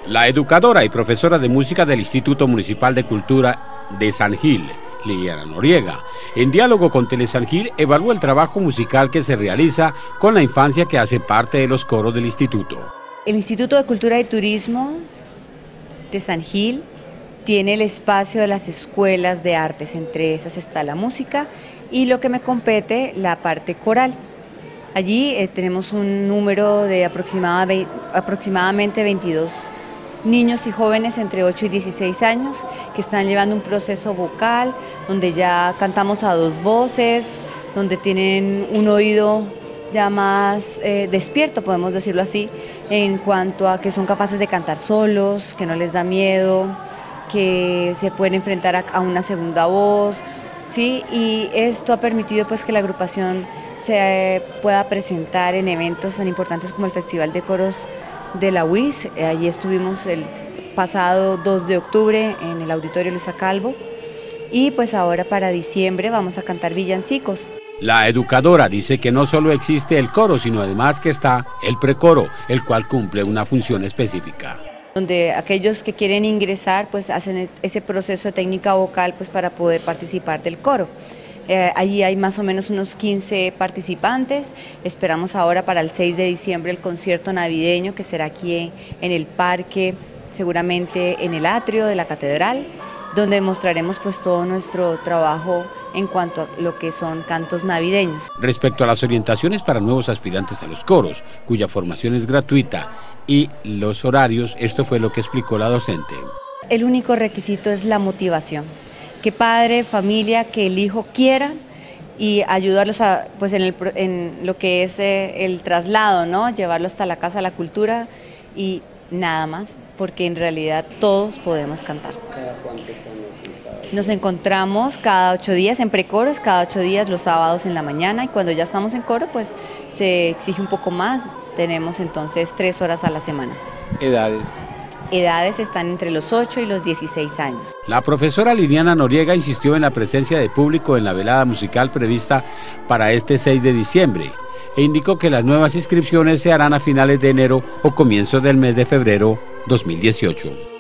La educadora y profesora de música del Instituto Municipal de Cultura de San Gil, Liliana Noriega, en diálogo con Telesan Gil, evaluó el trabajo musical que se realiza con la infancia que hace parte de los coros del instituto. El Instituto de Cultura y Turismo de San Gil tiene el espacio de las escuelas de artes, entre esas está la música y lo que me compete, la parte coral. Allí tenemos un número de aproximadamente 22 niños y jóvenes entre 8 y 16 años que están llevando un proceso vocal, donde ya cantamos a dos voces, donde tienen un oído ya más despierto, podemos decirlo así, en cuanto a que son capaces de cantar solos, que no les da miedo, que se pueden enfrentar a una segunda voz, ¿sí? Y esto ha permitido pues que la agrupación se pueda presentar en eventos tan importantes como el Festival de Coros de la UIS. Allí estuvimos el pasado 2 de octubre en el Auditorio Luisa Calvo y pues ahora para diciembre vamos a cantar villancicos. La educadora dice que no solo existe el coro, sino además que está el precoro, el cual cumple una función específica. Donde aquellos que quieren ingresar pues hacen ese proceso de técnica vocal pues para poder participar del coro. Allí hay más o menos unos 15 participantes, esperamos ahora para el 6 de diciembre el concierto navideño que será aquí en el parque, seguramente en el atrio de la catedral, donde mostraremos pues todo nuestro trabajo en cuanto a lo que son cantos navideños. Respecto a las orientaciones para nuevos aspirantes a los coros, cuya formación es gratuita, y los horarios, esto fue lo que explicó la docente. El único requisito es la motivación. Que padre, familia, que el hijo quiera y ayudarlos a, pues en lo que es el traslado, ¿no? Llevarlo hasta la Casa de la Cultura y nada más, porque en realidad todos podemos cantar. ¿Cada cuánto son los sábados? Nos encontramos cada 8 días en precoros, cada 8 días los sábados en la mañana y cuando ya estamos en coro pues se exige un poco más, tenemos entonces 3 horas a la semana. ¿Edades? Edades están entre los 8 y los 16 años. La profesora Liliana Noriega insistió en la presencia de público en la velada musical prevista para este 6 de diciembre e indicó que las nuevas inscripciones se harán a finales de enero o comienzos del mes de febrero 2018.